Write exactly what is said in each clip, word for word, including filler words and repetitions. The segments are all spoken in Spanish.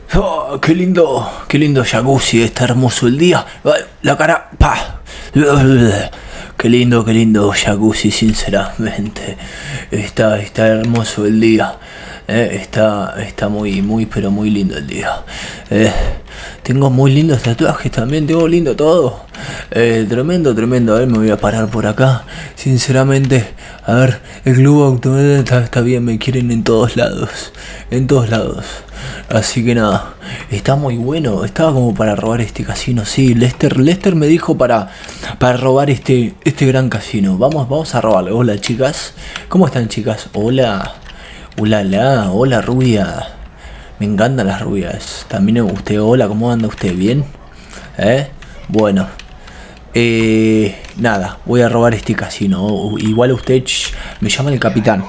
Oh, qué lindo, qué lindo jacuzzi, está hermoso el día. Ay, la cara, pa. Qué lindo, qué lindo jacuzzi, sinceramente. Está, está hermoso el día. Eh, está, está muy, muy, pero muy lindo el día. Eh, tengo muy lindos tatuajes también, tengo lindo todo. Eh, tremendo, tremendo. A ver, me voy a parar por acá. Sinceramente, a ver, el club automóvil está, está bien, me quieren en todos lados. En todos lados. Así que nada, está muy bueno. Estaba como para robar este casino. Sí, Lester, Lester me dijo para, para robar este, este gran casino. Vamos, vamos a robarle. Hola, chicas. ¿Cómo están, chicas? Hola. Hola, la, hola, rubia. Me encantan las rubias. También usted, hola, ¿cómo anda usted? ¿Bien? ¿Eh? Bueno. Eh, nada, voy a robar este casino. Igual usted shh, me llama el capitán.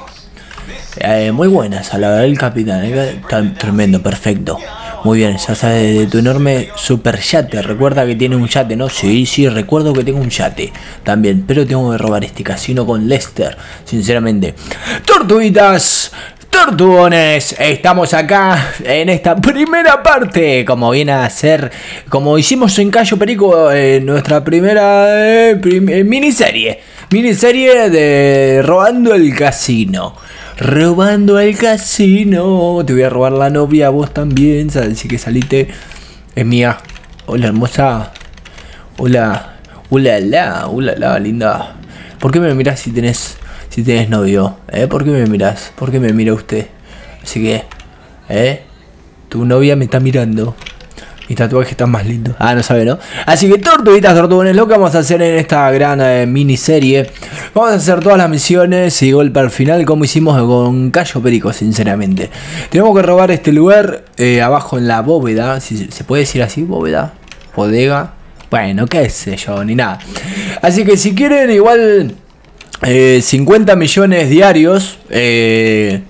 Eh, muy buenas, a la verdad el capitán. Eh, tremendo, perfecto. Muy bien, ya sabes de tu enorme super yate. Recuerda que tiene un yate, ¿no? Sí, sí, recuerdo que tengo un yate también. Pero tengo que robar este casino con Lester, sinceramente. ¡Tortuguitas! Tortugones, estamos acá en esta primera parte, como viene a ser, como hicimos en Cayo Perico, en nuestra primera eh, prim eh, miniserie, miniserie de Robando el Casino. Robando el casino, te voy a robar la novia a vos también, así que salite, es mía. Hola hermosa, hola, hola la, hola la linda. ¿Por qué me mirás si tenés... Si tienes novio, ¿eh? ¿Por qué me miras? ¿Por qué me mira usted? Así que, ¿eh? Tu novia me está mirando. Mis tatuajes están más lindos. Ah, no sabe, ¿no? Así que, tortuguitas, tortugones, lo que vamos a hacer en esta gran eh, miniserie. Vamos a hacer todas las misiones y golpe al final, como hicimos con Cayo Perico, sinceramente. Tenemos que robar este lugar, eh, abajo en la bóveda. Si se puede decir así, bóveda, bodega. Bueno, qué sé yo, ni nada. Así que si quieren, igual... Eh, cincuenta millones diarios eh,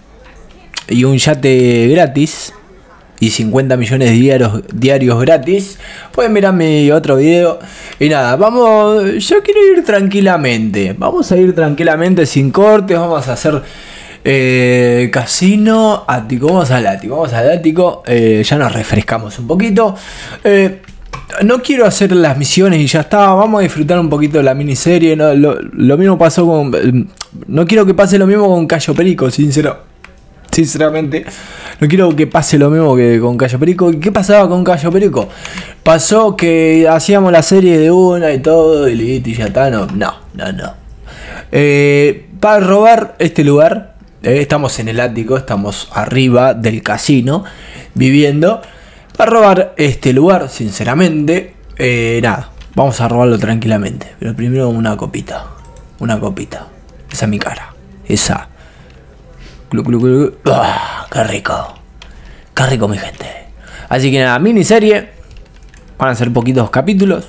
y un yate gratis y cincuenta millones diarios, diarios gratis. Pueden mirar mi otro video. Y nada, vamos, yo quiero ir tranquilamente. Vamos a ir tranquilamente sin cortes. Vamos a hacer eh, casino, ático. Vamos al ático, vamos al ático. eh, Ya nos refrescamos un poquito. eh, No quiero hacer las misiones y ya está. Vamos a disfrutar un poquito de la miniserie. No, lo, lo mismo pasó con... No quiero que pase lo mismo con Cayo Perico, sincero. Sinceramente. No quiero que pase lo mismo que con Cayo Perico. ¿Qué pasaba con Cayo Perico? Pasó que hacíamos la serie de una y todo y listo y ya está. No, no, no, no. Eh, para robar este lugar, eh, estamos en el ático, estamos arriba del casino, viviendo... Para robar este lugar, sinceramente, eh, nada, vamos a robarlo tranquilamente. Pero primero una copita, una copita. Esa es mi cara, esa. Glu, glu, glu. ¡Ah, qué rico! Qué rico, mi gente. Así que nada, miniserie. Van a ser poquitos capítulos.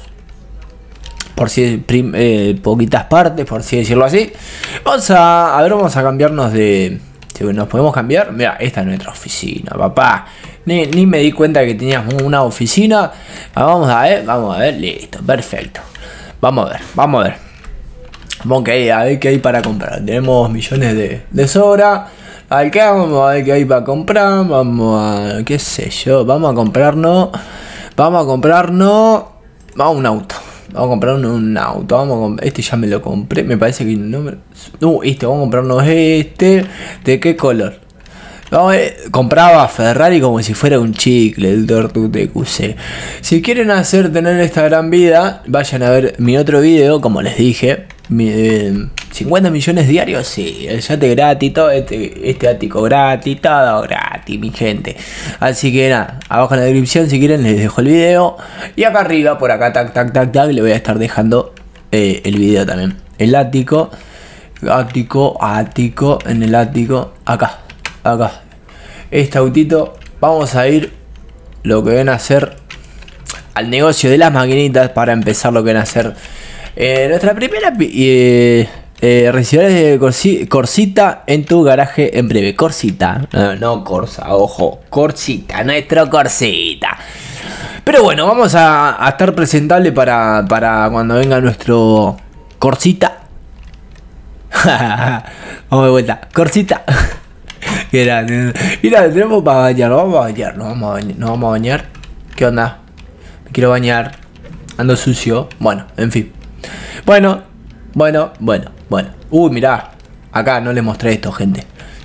Por si prim, eh, poquitas partes, por así decirlo así. Vamos a, a ver, vamos a cambiarnos de... Si nos podemos cambiar. Mira, esta es nuestra oficina, papá. Ni, ni me di cuenta que teníamos una oficina. Vamos a ver, vamos a ver, listo, perfecto. Vamos a ver, vamos a ver. Vamos a ver, a ver qué hay para comprar. Tenemos millones de, de sobra. A ver qué vamos a ver qué hay para comprar. Vamos a, qué sé yo, vamos a comprarnos. Vamos a comprarnos. Vamos a un auto. Vamos a comprar un, un auto. Vamos a comprar, este ya me lo compré. Me parece que no me... No, este, vamos a comprarnos este. ¿De qué color? No, eh, compraba Ferrari como si fuera un chicle, el Tortu T Q C. Si quieren hacer tener esta gran vida, vayan a ver mi otro video, como les dije. Mi, eh, cincuenta millones diarios, sí, el yate gratis, todo este, este ático gratis, todo gratis, mi gente. Así que nada, abajo en la descripción si quieren les dejo el video. Y acá arriba, por acá, tac, tac, tac, tac, le voy a estar dejando eh, el video también. El ático, ático, ático, en el ático, acá. Acá, este autito, vamos a ir lo que ven a hacer al negocio de las maquinitas para empezar lo que ven a hacer eh, nuestra primera eh, eh, recibidores de corsi, Corsita en tu garaje en breve. Corsita, no, no Corsa, ojo, Corsita, nuestro Corsita. Pero bueno, vamos a, a estar presentable para, para cuando venga nuestro Corsita. Vamos de vuelta, Corsita. Qué grande. Mira, tenemos para bañar, vamos a bañar, nos vamos a bañar, nos vamos a bañar. ¿Qué onda? Me quiero bañar. Ando sucio. Bueno, en fin. Bueno, bueno, bueno, bueno. Uy, mirá. Acá no les mostré esto, gente.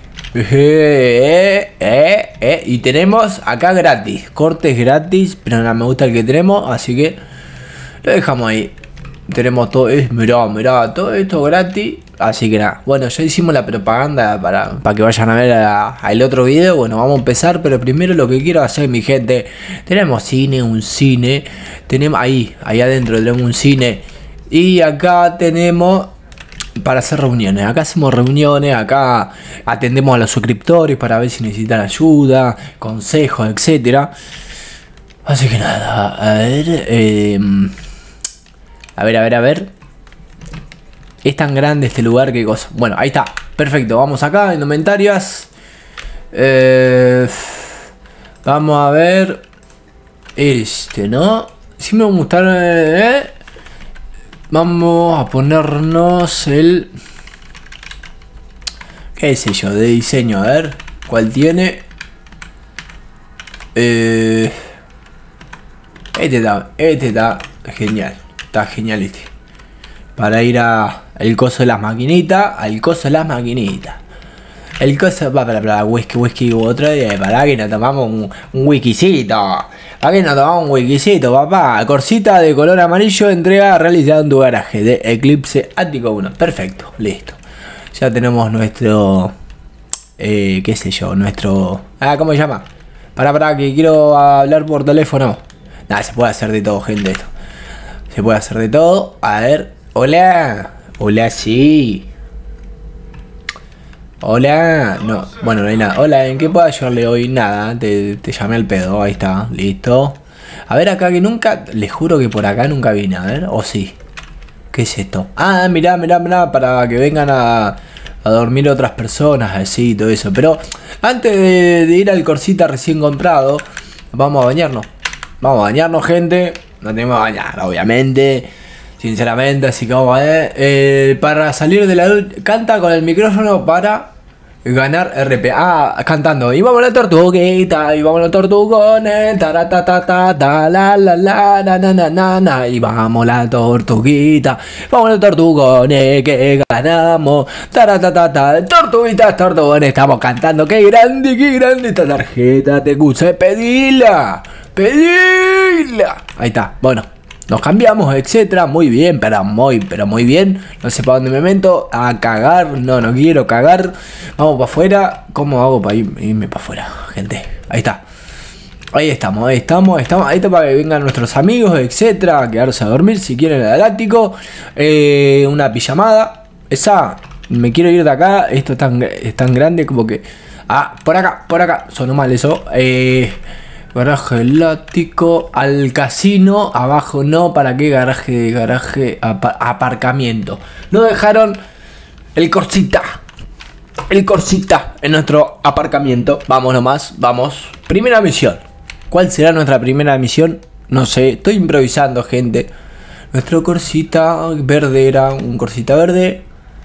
Eh, eh, eh. Y tenemos acá gratis. Cortes gratis. Pero no me gusta el que tenemos. Así que lo dejamos ahí. Tenemos todo. Eh, mirá, mirá. Todo esto gratis. Así que nada. Bueno, ya hicimos la propaganda para, para que vayan a ver al otro video. Bueno, vamos a empezar. Pero primero lo que quiero hacer, mi gente. Tenemos cine, un cine. Tenemos ahí, ahí adentro tenemos un cine. Y acá tenemos para hacer reuniones. Acá hacemos reuniones. Acá atendemos a los suscriptores para ver si necesitan ayuda, consejos, etcétera. Así que nada. A ver. Eh, a ver, a ver, a ver. Es tan grande este lugar que cosa. Bueno, ahí está. Perfecto. Vamos acá, indumentarias. Eh, vamos a ver. Este, ¿no? Si me va a gustar. Eh, vamos a ponernos el. ¿Qué sé yo? De diseño. A ver. ¿Cuál tiene? Eh, este está. Este está genial. Está genial este. Para ir a el coso de las maquinitas. Al coso de las maquinitas. El coso. Para, para, para. Whisky, whisky. Otra vez. Para que nos tomamos un, un whiskycito. Para que nos tomamos un whiskycito, papá. Corsita de color amarillo. Entrega realizada en tu garaje. De Eclipse Ático uno. Perfecto. Listo. Ya tenemos nuestro. Eh, qué sé yo. Nuestro. Ah, ¿cómo se llama? Para, para. Que quiero hablar por teléfono. Nada, se puede hacer de todo, gente. Esto. Se puede hacer de todo. A ver. Hola, hola, sí. Hola, no, bueno, no hay nada. Hola, ¿en qué puedo ayudarle hoy? Nada, te, te llamé al pedo, ahí está, listo. A ver acá que nunca, les juro que por acá nunca vine, a ver, o sí. ¿Qué es esto? Ah, mirá, mirá, mirá, para que vengan a, a dormir otras personas, así y todo eso. Pero antes de, de ir al Corsita recién comprado, vamos a bañarnos. Vamos a bañarnos, gente. Nos tenemos que bañar, obviamente. Sinceramente, así que vamos a ver. Eh, para salir de la ducha, canta con el micrófono para ganar R P. Ah, cantando. Y vamos a la tortuguita, y vamos a la tortugones. Taratatata, la la la, na na na na na. Y vamos a la tortuguita, vamos a la tortugones que ganamos. Taratatata, tortuguitas, tortugones. Estamos cantando. Qué grande, qué grande esta tarjeta. Te puse, pedila, pedila. Ahí está, bueno. Nos cambiamos, etcétera. Muy bien, pero muy, pero muy bien. No sé para dónde me meto. A cagar. No, no quiero cagar. Vamos para afuera. ¿Cómo hago para ir, irme para afuera, gente? Ahí está. Ahí estamos, ahí estamos, ahí estamos. Ahí está para que vengan nuestros amigos, etcétera. A quedarse a dormir si quieren el galáctico. Eh, una pijamada. Esa. Me quiero ir de acá. Esto es tan, es tan grande como que. Ah, por acá, por acá. Sonó mal eso. Eh. Garaje lático al casino, abajo no, ¿para qué? Garaje, garaje, apa, aparcamiento. No dejaron el Corsita, el Corsita en nuestro aparcamiento. Vamos nomás, vamos. Primera misión. ¿Cuál será nuestra primera misión? No sé, estoy improvisando, gente. Nuestro Corsita verde era un Corsita verde.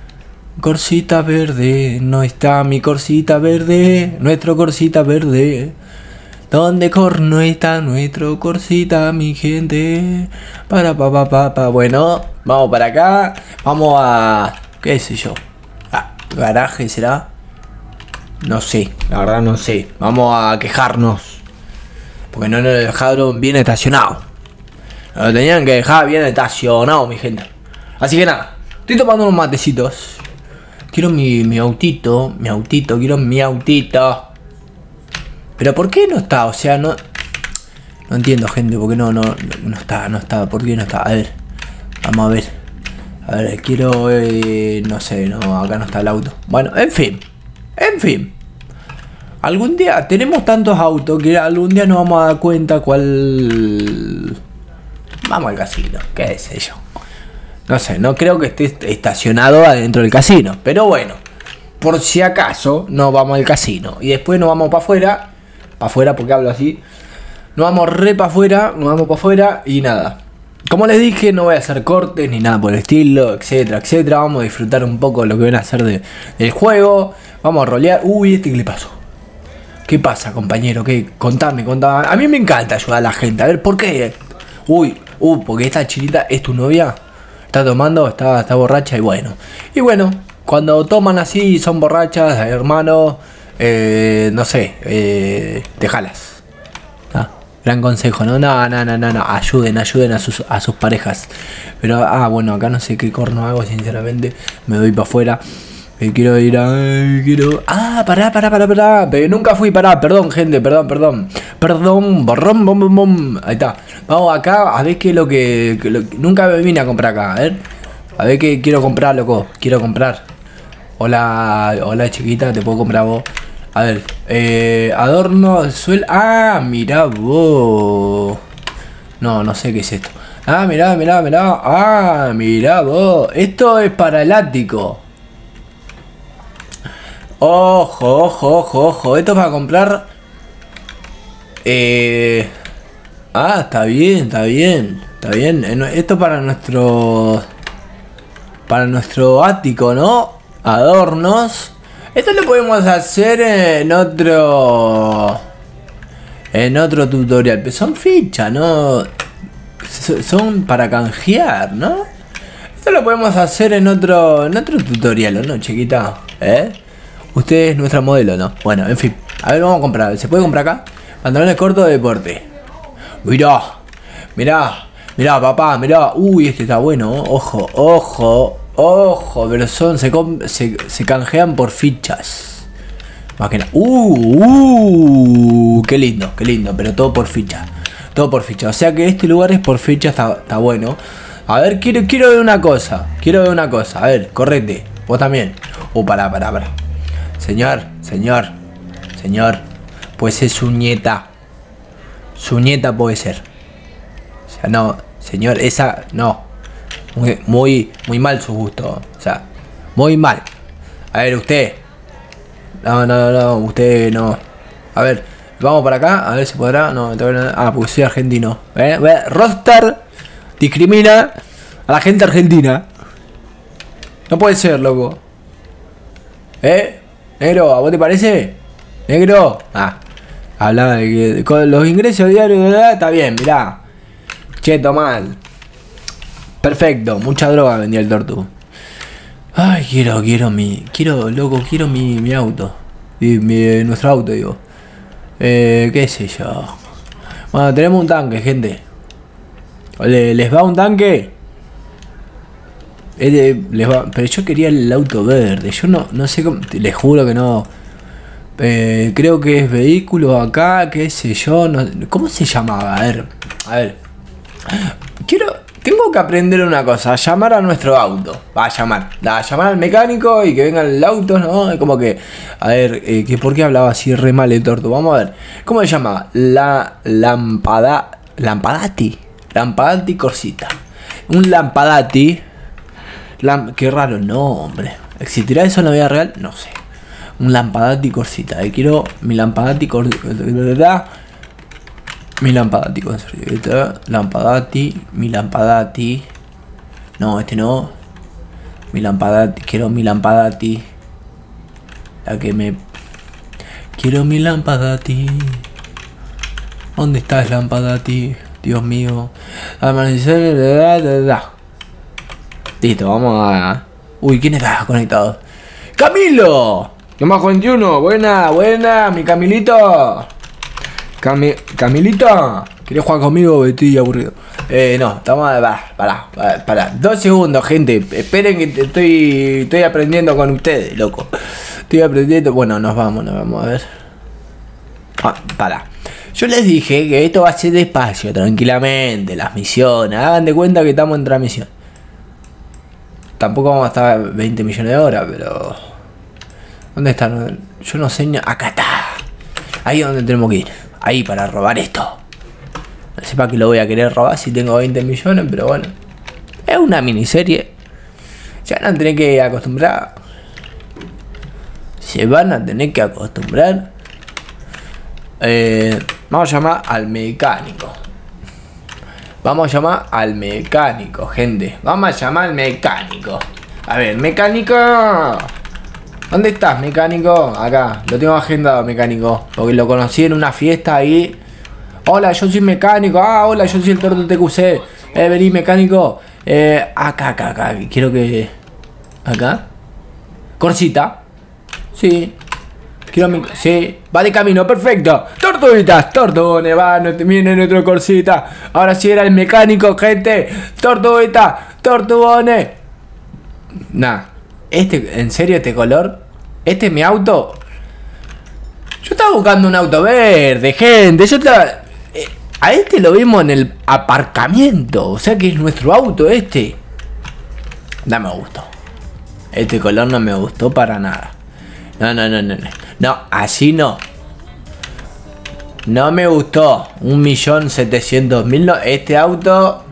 Corsita verde, no está mi Corsita verde, nuestro Corsita verde. ¿Dónde corno está nuestro Corsita, mi gente? Para pa pa pa pa. Bueno, vamos para acá. Vamos a. ¿Qué sé yo? Ah, garaje será. No sé, la verdad no sé. Vamos a quejarnos. Porque no nos dejaron bien estacionado. Nos lo tenían que dejar bien estacionado, mi gente. Así que nada, estoy tomando unos matecitos. Quiero mi, mi autito. Mi autito, quiero mi autito. Pero ¿por qué no está? O sea, no... No entiendo, gente, por qué no, no, no está, no está. ¿Por qué no está? A ver, vamos a ver. A ver, quiero... Eh, no sé, no, acá no está el auto. Bueno, en fin. En fin. Algún día... Tenemos tantos autos que algún día nos vamos a dar cuenta cuál... Vamos al casino, qué sé yo. No sé, no creo que esté estacionado adentro del casino. Pero bueno, por si acaso, nos vamos al casino. Y después nos vamos para afuera... Para afuera, porque hablo así. Nos vamos re para afuera. Nos vamos para afuera y nada. como les dije, no voy a hacer cortes ni nada por el estilo, etcétera, etcétera. Vamos a disfrutar un poco lo que van a hacer de, del juego. Vamos a rolear. Uy, ¿este qué le pasó? ¿Qué pasa, compañero? ¿Qué? Contame, contame. A mí me encanta ayudar a la gente. A ver, ¿por qué? Uy, uh, porque esta chinita es tu novia. Está tomando, está, está borracha y bueno. Y bueno, cuando toman así, son borrachas, hermano, eh, no sé, eh, déjalas. ¿Ah? Gran consejo, ¿no? No, no, no, no, no. Ayuden, ayuden a sus, a sus parejas. Pero, ah, bueno, acá no sé qué corno hago, sinceramente. Me doy para afuera. Eh, quiero ir a... Quiero... Ah, pará, pará, pará, pará. Pero nunca fui, pará. Perdón, gente, perdón, perdón. Perdón, borrón, bom, bom, bom. Ahí está. Vamos acá a ver qué es lo que, que lo... Nunca me vine a comprar acá, a ver. A ver qué quiero comprar, loco. Quiero comprar. Hola, hola, chiquita, te puedo comprar vos. A ver, eh, adorno, suel... Ah, mirá vos. No, no sé qué es esto. Ah, mirá, mirá, mirá. Ah, mirá vos. Esto es para el ático. Ojo, ojo, ojo, ojo. Esto es para comprar. Eh... Ah, está bien, está bien. Está bien. Esto para nuestro... Para nuestro ático, ¿no? Adornos. Esto lo podemos hacer en otro... En otro tutorial. Pero son fichas, ¿no? Son para canjear, ¿no? Esto lo podemos hacer en otro... En otro tutorial, ¿no, chiquita? ¿Eh? Usted es nuestra modelo, ¿no? Bueno, en fin. A ver, vamos a comprar. ¿Se puede comprar acá? Pantalones cortos de deporte. Mirá. Mirá. Mirá, papá. Mirá. Uy, este está bueno. ¿Eh? Ojo, ojo. Ojo. Pero son... Se, se, se canjean por fichas. Más que nada. Uh, uh. Qué lindo, qué lindo. Pero todo por ficha. Todo por ficha. O sea que este lugar es por ficha. Está, está bueno. A ver, quiero, quiero ver una cosa. Quiero ver una cosa. A ver, correte. Vos también. Uh, pará, pará, pará. Señor, señor, señor, pues es su nieta. Su nieta puede ser. O sea, no, señor, esa, no. Muy, muy, muy mal su gusto. O sea, muy mal. A ver, usted. No, no, no, usted no. A ver, vamos para acá, a ver si podrá. No, todavía no. Ah, porque soy argentino. ¿Eh? Rockstar discrimina a la gente argentina. No puede ser, loco. ¿Eh? Negro, ¿a vos te parece? Negro. Ah, hablaba de que con los ingresos diarios, ¿verdad? Está bien, mirá. Cheto mal. Perfecto, mucha droga vendía el Tortu. Ay, quiero, quiero mi... Quiero, loco, quiero mi, mi auto. Y mi, nuestro auto, digo. Eh, qué sé yo. Bueno, tenemos un tanque, gente. ¿Le, ¿Les va un tanque? Eh, les va, pero yo quería el auto verde. Yo no, no sé cómo. Les juro que no. Eh, creo que es vehículo acá. Qué sé yo. No, ¿cómo se llamaba? A ver. A ver. Quiero. Tengo que aprender una cosa. A llamar a nuestro auto. Va a llamar. A llamar al mecánico y que venga el auto, ¿no? Es como que. A ver. Eh, que ¿por qué hablaba así re mal el torto? Vamos a ver. ¿Cómo se llama? La lampada. Lampadati. Lampadati Corsita. Un lampadati. Lamp Qué raro el nombre. ¿Existirá eso en la vida real? No sé. Un lampadati Corsita. Eh, quiero mi lampadati Corsita. Mi lampadati Corsita. Lampadati. Mi lampadati. No, este no. Mi lampadati. Quiero mi lampadati. La que me... Quiero mi lampadati. ¿Dónde está el lampadati? Dios mío. Amanecer. Listo, vamos a... Uy, ¿quién está conectado? ¡Camilo! ¿Qué más, veintiuno? Buena, buena, mi Camilito. Cami... ¿Camilito? ¿Querés jugar conmigo? Estoy aburrido. Eh, no, estamos... Pará, pará, pará. Dos segundos, gente. Esperen que estoy... Estoy aprendiendo con ustedes, loco. Estoy aprendiendo... Bueno, nos vamos, nos vamos a ver. Ah, pará. Yo les dije que esto va a ser despacio, tranquilamente. Las misiones. Hagan de cuenta que estamos en transmisión. Tampoco vamos a estar a veinte millones de horas, pero... ¿Dónde están? Yo no sé... Acá está. Ahí es donde tenemos que ir. Ahí para robar esto. No sé para qué lo voy a querer robar si tengo veinte millones, pero bueno. Es una miniserie. Se van a tener que acostumbrar. Se van a tener que acostumbrar. Eh, vamos a llamar al mecánico. Vamos a llamar al mecánico, gente. Vamos a llamar al mecánico. A ver, mecánico. ¿Dónde estás, mecánico? Acá, lo tengo agendado, mecánico. Porque lo conocí en una fiesta ahí. Hola, yo soy mecánico. Ah, hola, yo soy el Torto T Q C. Eh, vení, mecánico. Eh, acá, acá, acá. Quiero que... ¿Acá? Corsita. Sí. Quiero mi... Sí. Va de camino, perfecto. Tortuguitas, tortugones, va, no te viene nuestro Corsita. Ahora sí era el mecánico, gente. Tortuguitas, tortugones. Nah. Este, en serio, este color. Este es mi auto. Yo estaba buscando un auto verde, gente. Yo estaba... Eh, a este lo vimos en el aparcamiento. O sea que es nuestro auto este. No me gustó. Este color no me gustó para nada. No, no, no, no. No, no, así no. No me gustó. Un millón setecientos mil. No. Este auto...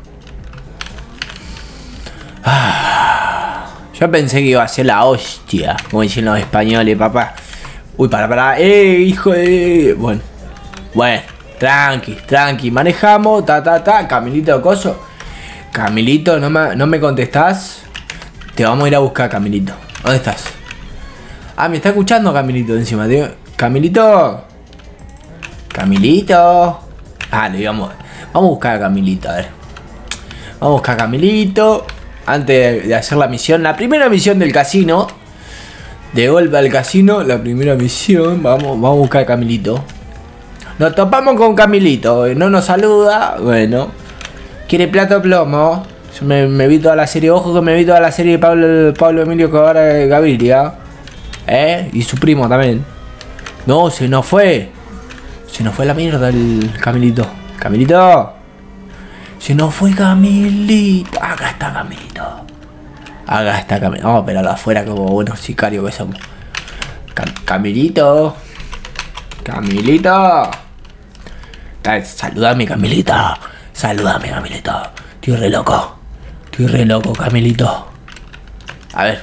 Ah. Yo pensé que iba a ser la hostia, como dicen los españoles, papá. Uy, para, para. Eh, hijo de... Bueno. Bueno, tranqui, tranqui. Manejamos, ta, ta, ta. Camilito, coso. Camilito, ¿no me, no me contestás? Te vamos a ir a buscar, Camilito. ¿Dónde estás? Ah, me está escuchando Camilito encima. Tío. Camilito. Camilito. Ah, le íbamos. Vamos a buscar a Camilito, a ver. Vamos a buscar a Camilito. Antes de hacer la misión, la primera misión del casino. De golpe al casino, la primera misión. Vamos, vamos a buscar a Camilito. Nos topamos con Camilito. No nos saluda. Bueno. Quiere plato plomo. Yo me, me vi toda la serie. Ojo que me vi toda la serie de Pablo, Pablo Emilio Escobar Gaviria. ¿Eh? Y su primo también. No, se nos fue. Se nos fue la mierda el Camilito. Camilito. Se nos fue Camilito. Acá está Camilito. Acá está Camilito. Vamos a esperarlo afuera como buenos sicarios que somos. Cam Camilito. Camilito. Saludame, Camilito. Saludame, Camilito. Estoy re loco. Estoy re loco, Camilito. A ver.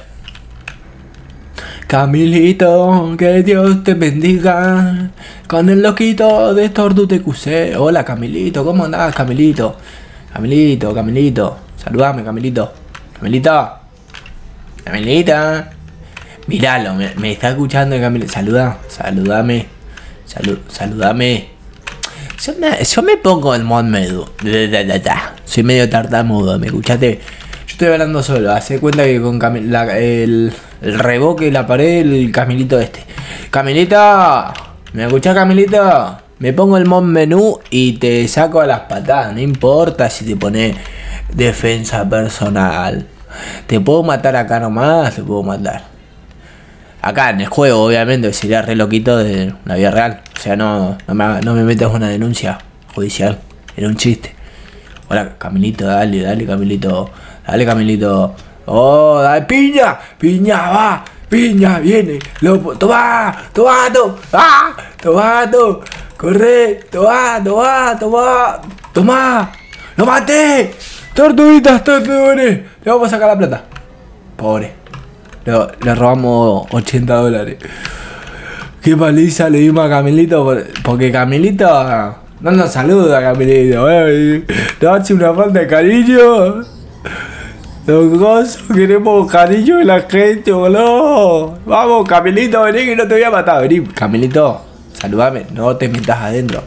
Camilito, que Dios te bendiga. Con el loquito de Torto T Q C. Hola, Camilito. ¿Cómo andás, Camilito? Camilito, Camilito. Saludame, Camilito. Camilito. Camilita. Míralo, me, me está escuchando, Camilito. Saluda, saludame. Salud, saludame. Yo me, yo me pongo el mod medio. Soy medio tartamudo, ¿me escuchaste? Yo estoy hablando solo. Hace cuenta que con Camil, la, el, el reboque, la pared, el Camilito este. Camilita. ¿Me escuchás, Camilito? Me pongo el mod menú y te saco a las patadas. No importa si te pones defensa personal. Te puedo matar acá nomás, te puedo matar. Acá en el juego, obviamente, sería re loquito de la vida real. O sea, no, no, me, no me metas una denuncia judicial. Era un chiste. Hola, Camilito, dale, dale, Camilito. Dale, Camilito. Oh, dale, piña. Piña, va. Piña, viene. Lobo, toma, tomato. Ah, tomato. Corre, toma, toma, toma. Toma. Lo maté. Tortuguitas, tortugones. Le vamos a sacar la plata. Pobre. Le, le robamos ochenta dólares. Qué paliza le dimos a Camilito. Porque Camilito no nos saluda, Camilito. Eh. Nos hace una falta de cariño. Los gozos, queremos cariño de la gente, boludo. Vamos, Camilito, vení que no te voy a matar. Vení, Camilito, saludame. No te metas adentro.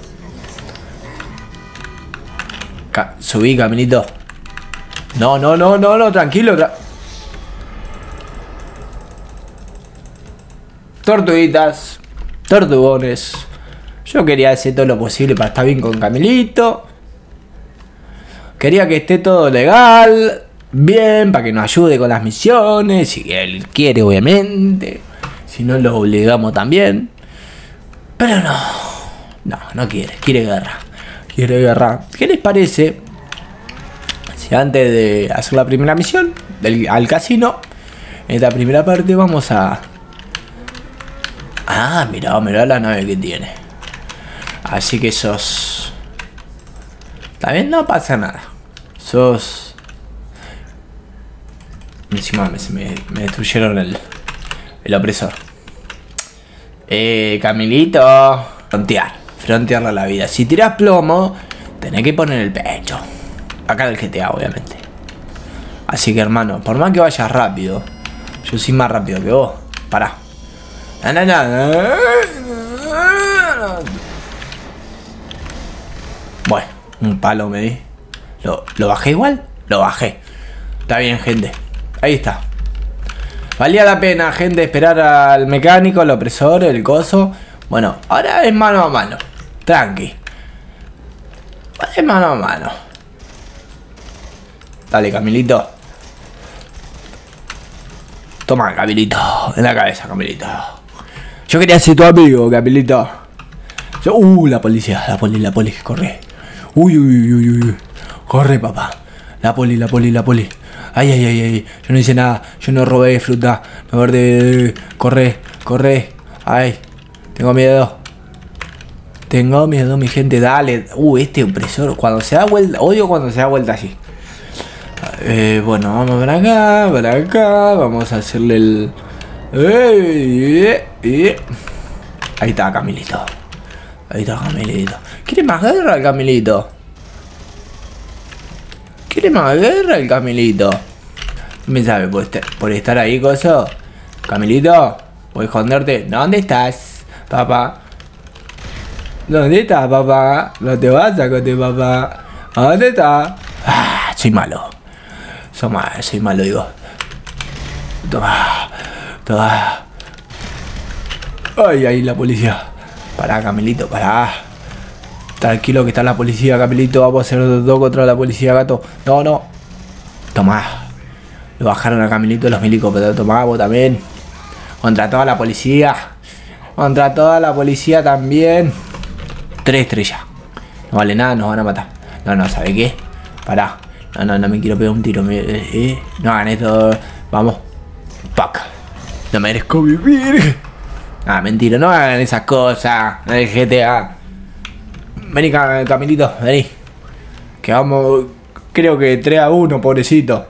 Ca Subí, Camilito. No, no, no, no, no, tranquilo. Tra Tortuguitas, tortugones. Yo quería hacer todo lo posible para estar bien con Camilito. Quería que esté todo legal, bien, para que nos ayude con las misiones. Si él quiere, obviamente. Si no, lo obligamos también. Pero no, no, no quiere, quiere guerra. Quiere guerra. ¿Qué les parece si antes de hacer la primera misión del, al casino, en esta primera parte vamos a... Ah, mirá, mirá la nave que tiene. Así que sos... También no pasa nada. Sos... Encima me, me, me destruyeron el, el opresor. Eh, Camilito. Frontear. Frontearle a la vida. Si tiras plomo, tenés que poner el pecho. Acá del G T A, obviamente. Así que, hermano, por más que vayas rápido, yo soy más rápido que vos. Pará. No, no, no. Bueno, un palo me di. ¿Lo, ¿Lo bajé igual? Lo bajé. Está bien, gente. Ahí está. Valía la pena, gente, esperar al mecánico, al opresor, el coso. Bueno, ahora es mano a mano. Tranqui. Ahora es mano a mano. Dale, Camilito. Toma, Camilito. En la cabeza, Camilito. Yo quería ser tu amigo, Camilito. Yo, uh, la policía, la poli, la poli, corre. Uy, uy, uy, uy, uy. Corre, papá. La poli, la poli, la poli. Ay, ay, ay, ay. Yo no hice nada. Yo no robé fruta. No guardé. Corre, corre. Ay. Tengo miedo. Tengo miedo, mi gente. Dale. Uh, este opresor. Cuando se da vuelta. Odio cuando se da vuelta así. Eh, bueno, vamos para acá. Para acá. Vamos a hacerle el. Eh, eh, eh. Ahí está, Camilito. Ahí está, Camilito. ¿Quiere más guerra el Camilito? ¿Quiere más guerra el Camilito? ¿Me sabe por estar, por estar ahí, coso? Camilito, voy a esconderte. ¿Dónde estás, papá? ¿Dónde estás, papá? No te vas a esconder, papá. ¿Dónde estás? Ah, soy malo. Soy malo, soy malo, digo. Toma, toma. Ay, ahí la policía. Pará, Camilito, pará. Tranquilo que está la policía, Camilito. Vamos a hacer dos contra la policía, gato. No, no. Tomá. Lo bajaron a Camilito los milicos, pero tomá vos también. Contra toda la policía. Contra toda la policía también. Tres estrellas. No vale nada, nos van a matar. No, no, ¿sabe qué? Pará. No, no, no me quiero pegar un tiro. Eh, eh. No hagan esto. Vamos. Pac. No merezco vivir. Ah, mentira, no hagan esas cosas. En el G T A. Vení, Camilito, vení. Que vamos, creo que tres a uno, pobrecito.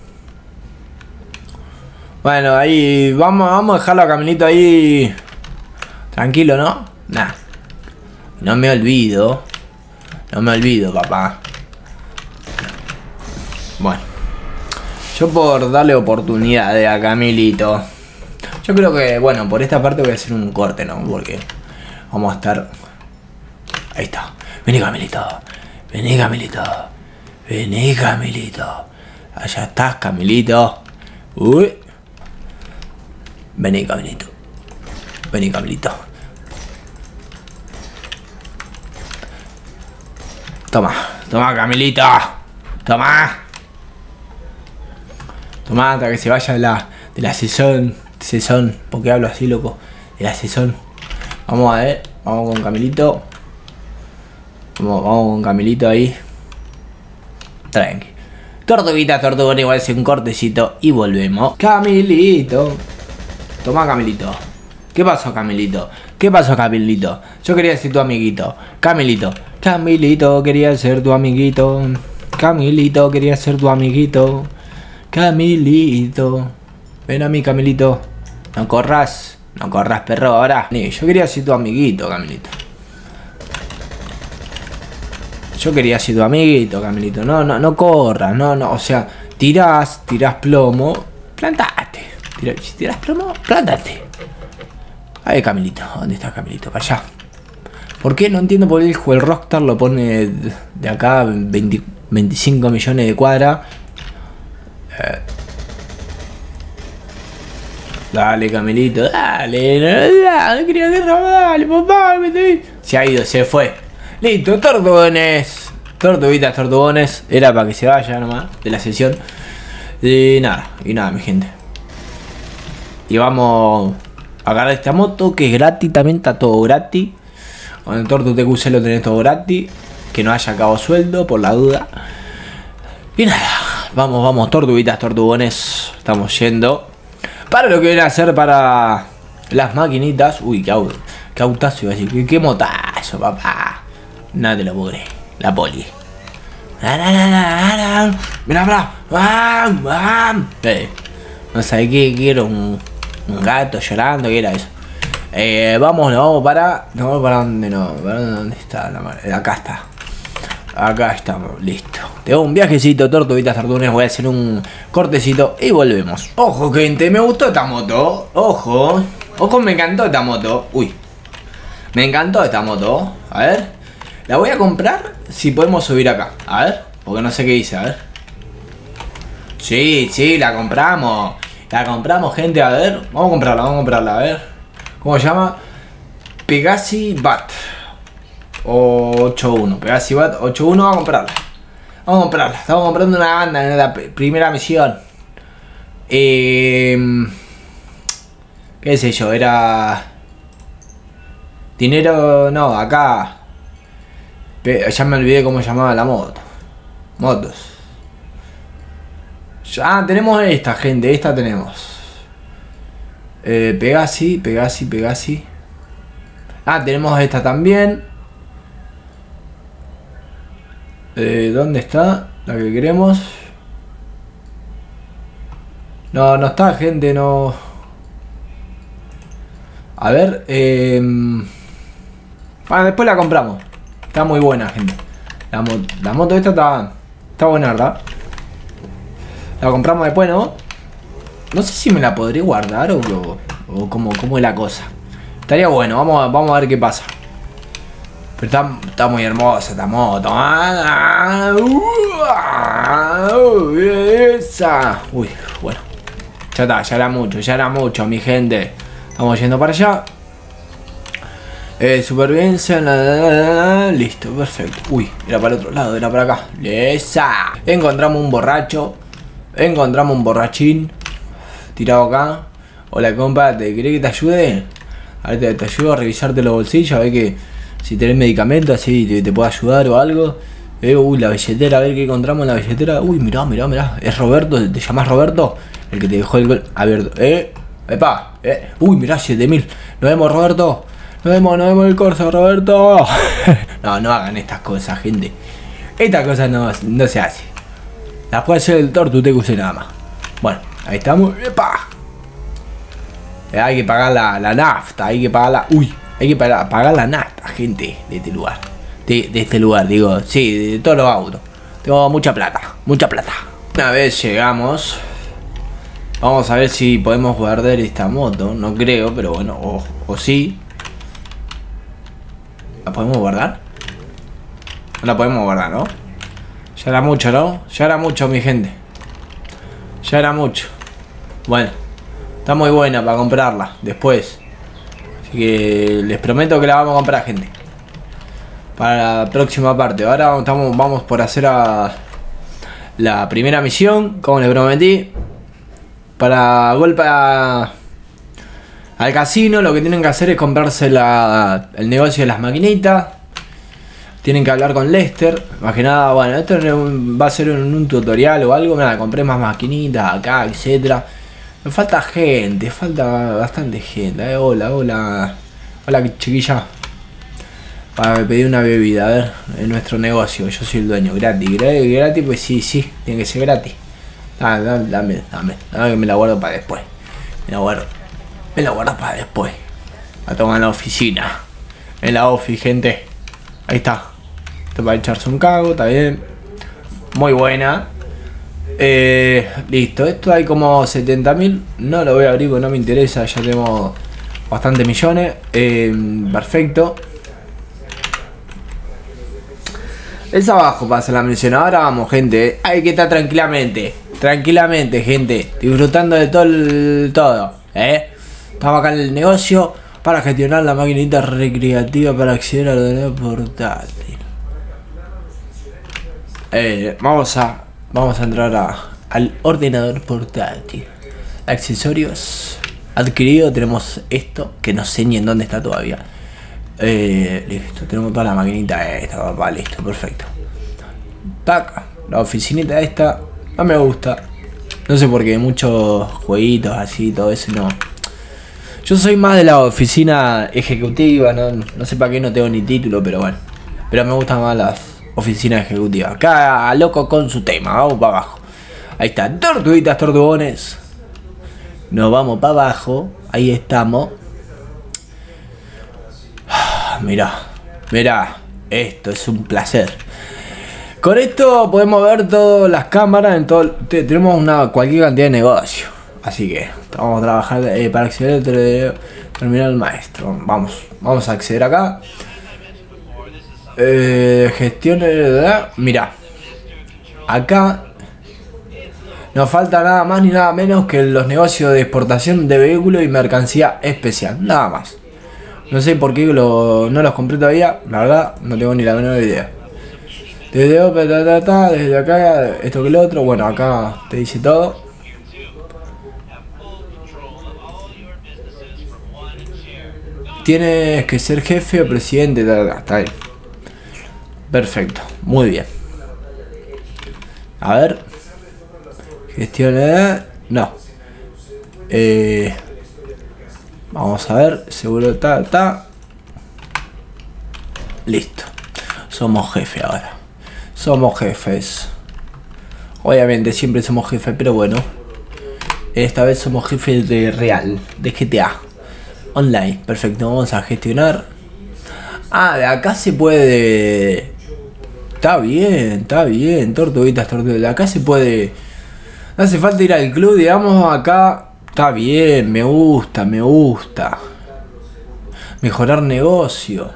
Bueno, ahí, vamos, vamos a dejarlo a Camilito ahí. Tranquilo, ¿no? Nah. No me olvido. No me olvido, papá. Bueno. Yo por darle oportunidad a Camilito. Yo creo que, bueno, por esta parte voy a hacer un corte, ¿no? Porque vamos a estar... Ahí está. Vení, Camilito. Vení, Camilito. Vení, Camilito. Allá estás, Camilito. Uy. Vení, Camilito. Vení, Camilito. Toma. Toma, Camilito. Toma. Toma, hasta que se vaya de la, de la sesión. Sesión. ¿Por qué hablo así, loco? De la sesión. Vamos a ver. Vamos con Camilito. Vamos, vamos con Camilito ahí. Tranqui. Tortuguita, tortugón, igual hace un cortecito y volvemos. Camilito. Toma, Camilito. ¿Qué pasó, Camilito? ¿Qué pasó, Camilito? Yo quería ser tu amiguito. Camilito. Camilito, quería ser tu amiguito. Camilito, quería ser tu amiguito. Camilito. Ven a mí, Camilito. No corras. No corras, perro, ahora. Yo quería ser tu amiguito, Camilito. Yo quería ser tu amiguito, Camilito. No, no, no corras, no, no. O sea, tirás, tirás plomo, plantate. Tirás, si tirás plomo, plantate. Ahí, Camilito. ¿Dónde está Camilito? Para allá. ¿Por qué? No entiendo por qué el, el Rockstar lo pone de acá veinte, veinticinco millones de cuadras. Eh. Dale, Camilito, dale. No, no quería guerra, dale, papá. Se ha ido, se fue. Listo, tortugones. Tortuguitas, tortugones. Era para que se vaya nomás de la sesión. Y nada, y nada, mi gente. Y vamos a agarrar esta moto que es gratis, también está todo gratis. Con el Tortu T Q C lo tenés todo gratis. Que no haya cabo sueldo, por la duda. Y nada, vamos, vamos, tortuguitas, tortugones. Estamos yendo. Para lo que viene a hacer para las maquinitas. Uy, qué auto, qué autazo iba a decir. Qué, qué motazo, papá. Nada te lo puedo creer. La poli. Mira, mira. ¡Bam! ¡Bam! Eh, no sé qué quiero. Un, un gato llorando. ¿Qué era eso? Eh, vamos, nos vamos para. Nos vamos para dónde no. ¿Para dónde está la madre? Acá está. Acá estamos, listo. Tengo un viajecito, tortuguitas, tortugones. Voy a hacer un cortecito y volvemos. Ojo, gente, me gustó esta moto. Ojo, ojo, me encantó esta moto. Uy, me encantó esta moto. A ver, la voy a comprar si podemos subir acá. A ver, porque no sé qué dice, a ver. Sí, sí, la compramos. La compramos, gente, a ver. Vamos a comprarla, vamos a comprarla, a ver. ¿Cómo se llama? Pegasi Bat ocho uno, Pegasi Bat ocho uno, vamos a comprarla. Vamos a comprarla, estamos comprando una banda en la primera misión. eh, ¿Qué sé yo? Era... Dinero, no, acá ya me olvidé cómo llamaba la moto. Motos. Ah, tenemos esta, gente, esta tenemos. eh, Pegasi, Pegasi, Pegasi. Ah, tenemos esta también. Eh, ¿Dónde está? La que queremos. No, no está, gente, no. A ver, eh... bueno, después la compramos. Está muy buena, gente. La, mo la moto esta está, está buena, ¿verdad? La compramos después, ¿no? No sé si me la podré guardar o, o, o cómo, cómo es la cosa. Estaría bueno, vamos a, vamos a ver qué pasa. Pero está, está muy hermosa esta moto. Ah, uh, esa. Uy, bueno. Ya está, ya era mucho, ya era mucho, mi gente. Estamos yendo para allá. Eh, supervivencia. La, la, la, la, listo, perfecto. Uy, era para el otro lado, era para acá. Esa. Encontramos un borracho. Encontramos un borrachín tirado acá. Hola, compa, ¿te querés que te ayude? A ver, te, te ayudo a revisarte los bolsillos, a ver que si tenés medicamentos, así te, te puedo ayudar o algo. Eh, uy, la billetera, a ver qué encontramos en la billetera. Uy, mirá, mirá, mirá. Es Roberto, ¿te llamás Roberto? El que te dejó el gol abierto. Eh, epa, eh. Uy, mirá, siete mil. Nos vemos, Roberto. Nos vemos, nos vemos el corso, Roberto. No, no hagan estas cosas, gente. Estas cosas no, no se hacen. Las puede hacer el tortu, te use nada más. Bueno, ahí estamos. ¡Epa! Eh, hay que pagar la, la nafta, hay que pagar la... Uy, hay que pagar, pagar la nafta, gente, de este lugar. De, de este lugar, digo, sí, de todos los autos. Tengo mucha plata, mucha plata. Una vez llegamos, vamos a ver si podemos guardar esta moto. No creo, pero bueno, o, o sí. ¿La podemos guardar? No la podemos guardar, ¿no? Ya era mucho, ¿no? Ya era mucho, mi gente. Ya era mucho. Bueno, está muy buena para comprarla después. Así que les prometo que la vamos a comprar, gente. Para la próxima parte. Ahora estamos, vamos por hacer a la primera misión, como les prometí. Para golpe a, al casino, lo que tienen que hacer es comprarse la, el negocio de las maquinitas. Tienen que hablar con Lester. Más que nada, bueno, esto va a ser un, un tutorial o algo. Mira, compré más maquinitas acá, etcétera. Me falta gente, falta bastante gente. Eh, hola, hola. Hola, chiquilla. Para pedir una bebida, a ver, en nuestro negocio. Yo soy el dueño, gratis. Gratis, gratis pues sí, sí, tiene que ser gratis. Ah, dame, dame, dame. Dame que me la guardo para después. Me la guardo. Me la guardo para después. La tomo en la oficina. En la office, gente. Ahí está. Esto para echarse un cago, está bien. Muy buena. Eh, listo, esto hay como setenta mil. No lo voy a abrir porque no me interesa. Ya tengo bastantes millones. Eh, perfecto. Es abajo para hacer la misión. Ahora vamos, gente. Hay que estar tranquilamente. Tranquilamente, gente. Disfrutando de todo el, todo. ¿Eh? Estamos acá en el negocio para gestionar la maquinita recreativa para acceder al ordenador portátil. Eh, vamos a vamos a entrar a, al ordenador portátil. Accesorios adquirido. Tenemos esto que no sé ni en dónde está todavía. Eh, listo, tenemos toda la maquinita esta, papá, listo, perfecto. Tac, la oficinita esta no me gusta. No sé por qué, muchos jueguitos así, todo eso no. Yo soy más de la oficina ejecutiva, no, no sé para qué no tengo ni título, pero bueno. Pero me gustan más las oficinas ejecutivas. Cada loco con su tema, vamos para abajo. Ahí está, tortuguitas, tortugones. Nos vamos para abajo, ahí estamos. Mirá, mirá, esto es un placer. Con esto podemos ver todas las cámaras en todo. Tenemos una cualquier cantidad de negocio. Así que vamos a trabajar eh, para acceder al terminal maestro. Vamos, vamos a acceder acá. Eh, gestión de... Mira. Acá nos falta nada más ni nada menos que los negocios de exportación de vehículos y mercancía especial. Nada más. No sé por qué lo, no los compré todavía. La verdad, no tengo ni la menor idea. Desde, ta, ta, ta, desde acá, esto que lo otro. Bueno, acá te dice todo. Tienes que ser jefe o presidente. Ta, ta, ta, está bien. Perfecto. Muy bien. A ver. Gestión de... No. Eh, vamos a ver. Seguro está, está. Listo. Somos jefe ahora. Somos jefes. Obviamente siempre somos jefes, pero bueno. Esta vez somos jefes de real. De G T A. Online. Perfecto. Vamos a gestionar. Ah, de acá se puede... Está bien, está bien. Tortuguitas, tortuguitas. De acá se puede... No hace falta ir al club, digamos, acá. Está bien, me gusta, me gusta. Mejorar negocio.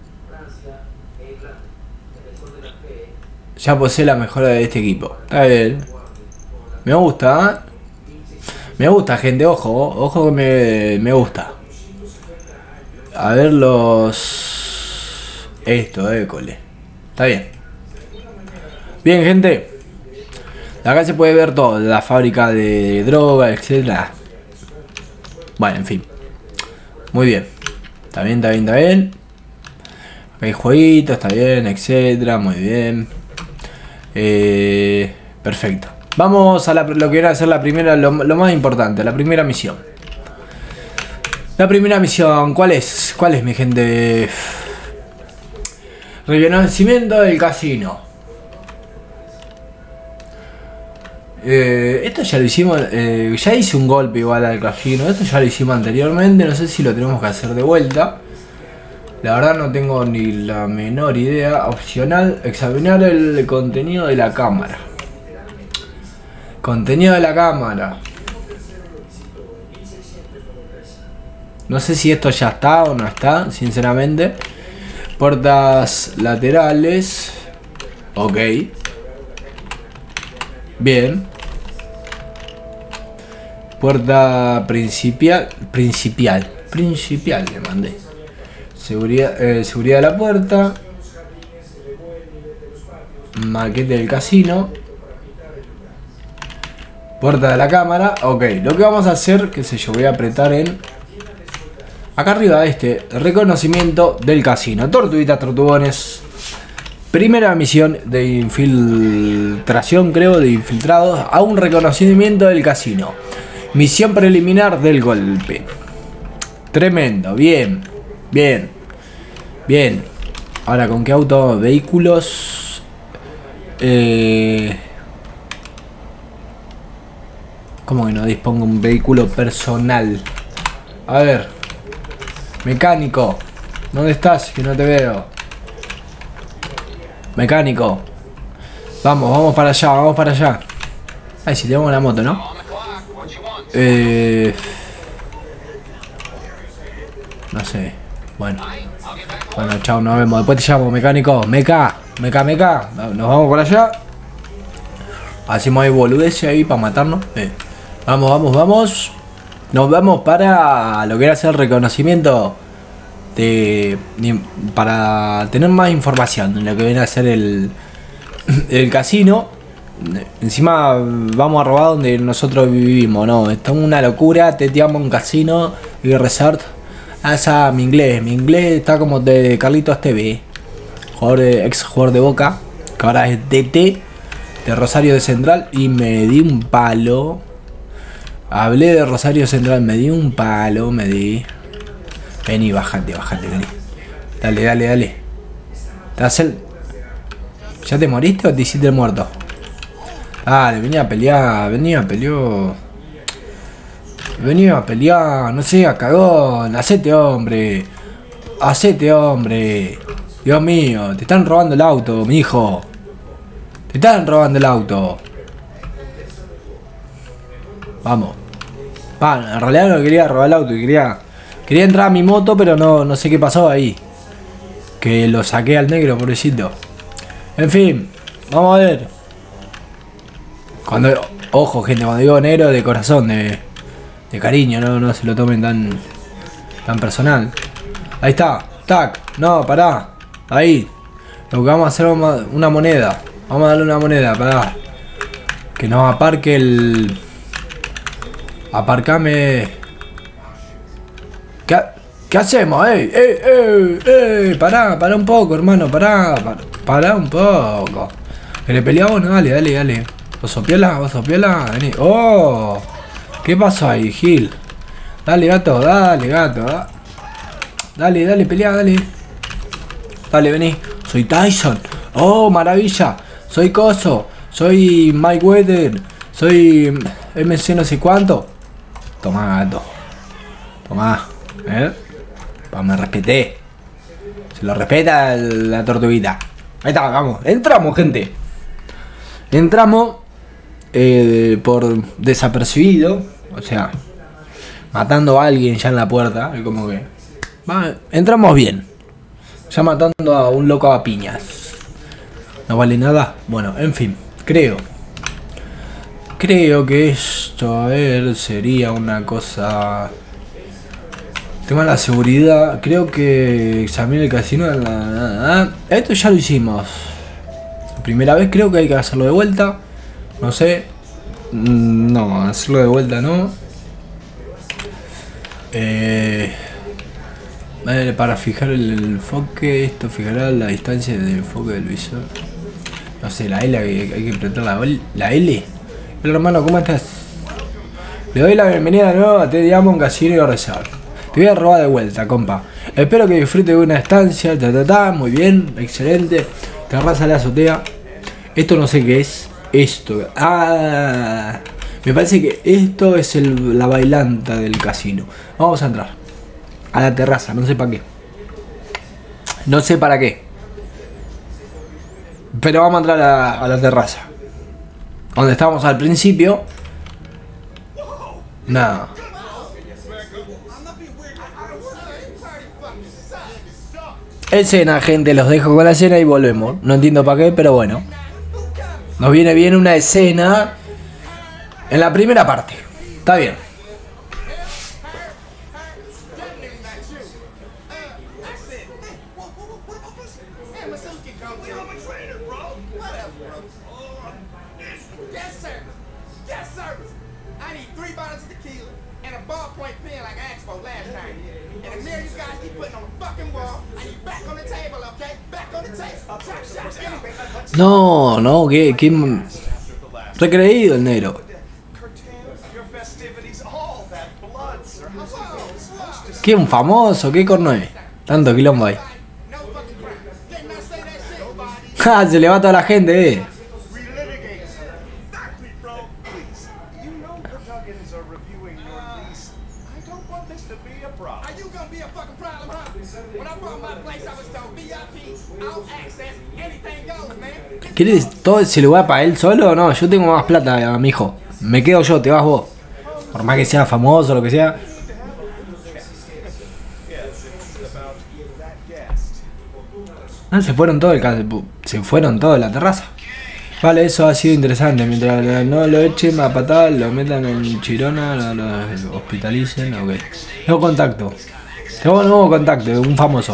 Ya posee la mejora de este equipo. Está bien. Me gusta, ¿eh? Me gusta, gente, ojo. Ojo que me, me gusta. A ver los... Esto, école. Está bien. Bien, gente. Acá se puede ver todo. La fábrica de droga, etcétera. Bueno, en fin. Muy bien. Está bien, está bien, está bien. Acá hay jueguitos, está bien, etcétera. Muy bien. Eh, perfecto. Vamos a la, lo que era hacer la primera, lo, lo más importante, la primera misión. La primera misión, ¿cuál es? ¿Cuál es, mi gente? Reconocimiento del casino. Eh, esto ya lo hicimos, eh, ya hice un golpe igual al casino. Esto ya lo hicimos anteriormente, no sé si lo tenemos que hacer de vuelta. La verdad no tengo ni la menor idea. Opcional, examinar el contenido de la cámara. Contenido de la cámara. No sé si esto ya está o no está, sinceramente. Puertas laterales. Ok. Bien. Puerta principal. Principal. Principal le mandé. Seguridad, eh, seguridad de la puerta. Maquete del casino. Puerta de la cámara. Ok, lo que vamos a hacer, qué sé yo, voy a apretar en... Acá arriba este, reconocimiento del casino. Tortuguitas, tortugones. Primera misión de infiltración, creo, de infiltrados a un reconocimiento del casino. Misión preliminar del golpe. Tremendo, bien, bien, bien. Ahora, ¿con qué auto? Vehículos. Eh... ¿Cómo que no dispongo un vehículo personal? A ver. Mecánico. ¿Dónde estás? Que no te veo. Mecánico. Vamos, vamos para allá, vamos para allá. Ay, si tenemos la moto, ¿no? Eh... No sé. Bueno. Bueno, chao, nos vemos. Después te llamo, mecánico. Meca, meca, meca. Nos vamos por allá. Hacemos ahí boludeces ahí para matarnos. Eh. Vamos, vamos, vamos. Nos vamos para lo que era hacer el reconocimiento de, de para tener más información en lo que viene a ser el, el casino. Encima vamos a robar donde nosotros vivimos, ¿no? Esto es una locura. Te llamo un casino y resort. Ah, esa, mi inglés. Mi inglés está como de Carlitos T V. Jugador de, ex jugador de Boca. Que ahora es D T de Rosario de Central. Y me di un palo. Hablé de Rosario Central. Me di un palo. Me di. Vení, bájate, bájate, vení. Dale, dale, dale. ¿Te hace el... ¿Ya te moriste o te hiciste el muerto? Dale, venía a pelear. Venía a pelear. Venía a pelear. No sea cagón. Hacete hombre. Hacete hombre. Dios mío. Te están robando el auto, mi hijo. Te están robando el auto. Vamos. Va, en realidad no quería robar el auto, quería quería entrar a mi moto, pero no, no sé qué pasó ahí. Que lo saqué al negro, pobrecito. En fin, vamos a ver. Cuando, ojo gente, cuando digo negro, de corazón, de, de cariño, no, no se lo tomen tan, tan personal. Ahí está, tac, no, pará, ahí. Lo que vamos a hacer es una moneda. Vamos a darle una moneda, pará. Que nos aparque el... Aparcame. ¿Qué, ¿Qué hacemos? ¡Ey, ey, ey, ey! Pará, pará un poco, hermano, pará. Pará, pará un poco. ¿Que le peleamos? No, dale, dale, dale. ¿Vos sopiola? ¿Vos sopiola? Vení. ¡Oh! ¿Qué pasó ahí, Gil? Dale, gato, dale, gato. Da. Dale, dale, pelea, dale. Dale, vení. Soy Tyson. ¡Oh, maravilla! Soy Coso. Soy Mike Weather. Soy M C no sé cuánto. Tomá, gato. Tomá. ¿Eh? Pues me respeté. Se lo respeta la tortuguita. Ahí está, vamos. Entramos, gente. Entramos eh, por desapercibido. O sea, matando a alguien ya en la puerta. Y como que... Va, entramos bien. Ya matando a un loco a piñas. No vale nada. Bueno, en fin. Creo. Creo que esto, a ver, sería una cosa... Tema de la seguridad. Creo que examinar el casino en la... Esto ya lo hicimos. La primera vez creo que hay que hacerlo de vuelta. No sé. No, hacerlo de vuelta no. Eh... Vale, para fijar el enfoque, esto fijará la distancia del enfoque del visor. No sé, la L, hay, hay que apretar la, la L. Hola hermano, ¿cómo estás? Le doy la bienvenida de nuevo a T Diamond Casino Resort. Te voy a robar de vuelta, compa. Espero que disfrute de una estancia, ta ta ta, muy bien, excelente. Terraza de la azotea. Esto no sé qué es. Esto. Ah, me parece que esto es el, la bailanta del casino. Vamos a entrar a la terraza, no sé para qué. No sé para qué. Pero vamos a entrar a, a la terraza. Donde estábamos al principio. Nada. Escena, gente, los dejo con la escena y volvemos. No entiendo para qué, pero bueno. Nos viene bien una escena en la primera parte. Está bien. No, no, que, que recreído el negro. ¿Qué un famoso? ¿Qué corno es? Tanto quilombo hay. Ja, se le va toda la gente, eh. ¿Quieres todo ese lugar para él solo? No, yo tengo más plata, mijo. Me quedo yo, te vas vos. Por más que sea famoso o lo que sea. Ah, se fueron todos el se fueron todos de la terraza. Vale, eso ha sido interesante. Mientras no lo echen a patadas, lo metan en Chirona, lo, lo hospitalicen, ok. Nuevo contacto. Tengo nuevo contacto, un famoso.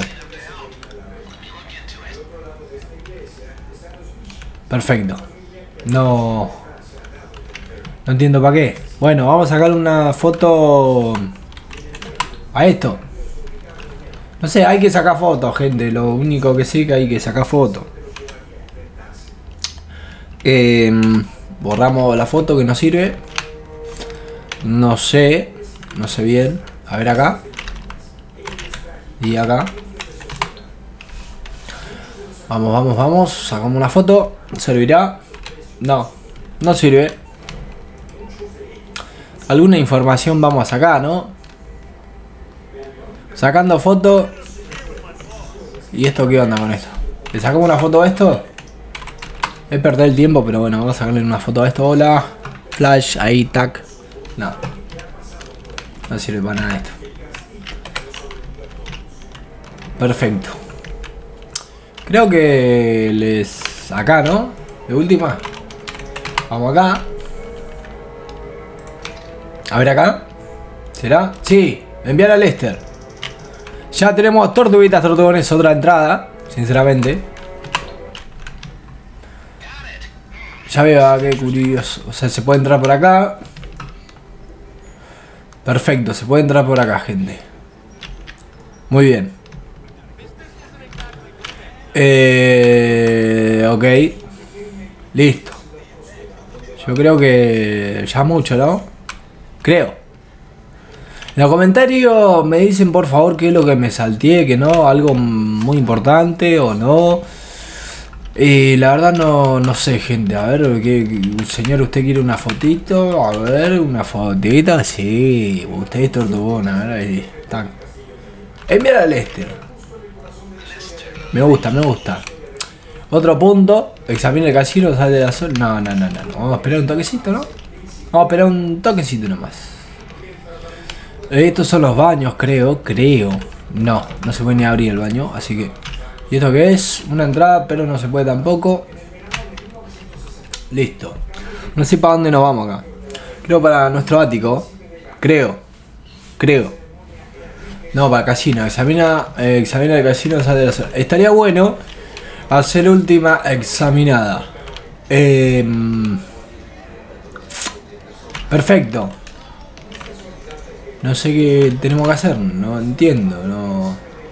Perfecto. No... No entiendo para qué. Bueno, vamos a sacar una foto a esto. No sé, hay que sacar fotos, gente. Lo único que sé que hay que sacar fotos. Eh, borramos la foto que nos sirve. No sé. No sé bien. A ver acá. Y acá. Vamos, vamos, vamos. Sacamos una foto. ¿Servirá? No. No sirve. Alguna información vamos a sacar, ¿no? Sacando foto. ¿Y esto qué onda con esto? ¿Le sacamos una foto a esto? Es perder el tiempo, pero bueno, vamos a sacarle una foto a esto. Hola. Flash, ahí, tac. No. No sirve para nada esto. Perfecto. Creo que les... Acá, ¿no? De última. Vamos acá. A ver acá. ¿Será? Sí. Enviar a Lester. Ya tenemos tortuguitas, tortugones, otra entrada. Sinceramente. Ya veo, ah, qué curioso. O sea, se puede entrar por acá. Perfecto, se puede entrar por acá, gente. Muy bien. Eh, ok. Listo. Yo creo que ya mucho, ¿no? Creo. En los comentarios me dicen por favor qué es lo que me salteé, que no, algo muy importante o no. Y la verdad no, no sé, gente. A ver, ¿qué, señor, usted quiere una fotito? A ver, una fotita. Sí, usted es tortugona. A ver, ahí están. Enviar a Lester. Me gusta, me gusta. Otro punto. Examina el casino, sale de la zona. No, no, no, no. Vamos a esperar un toquecito, ¿no? Vamos a esperar un toquecito nomás. Estos son los baños, creo. Creo. No, no se puede ni abrir el baño, así que... ¿Y esto qué es? Una entrada, pero no se puede tampoco. Listo. No sé para dónde nos vamos acá. Creo para nuestro ático. Creo. Creo. No, para el casino. Examina, eh, examina el casino, sale de la zona. Estaría bueno hacer última examinada. Eh, perfecto. No sé qué tenemos que hacer. No entiendo. No...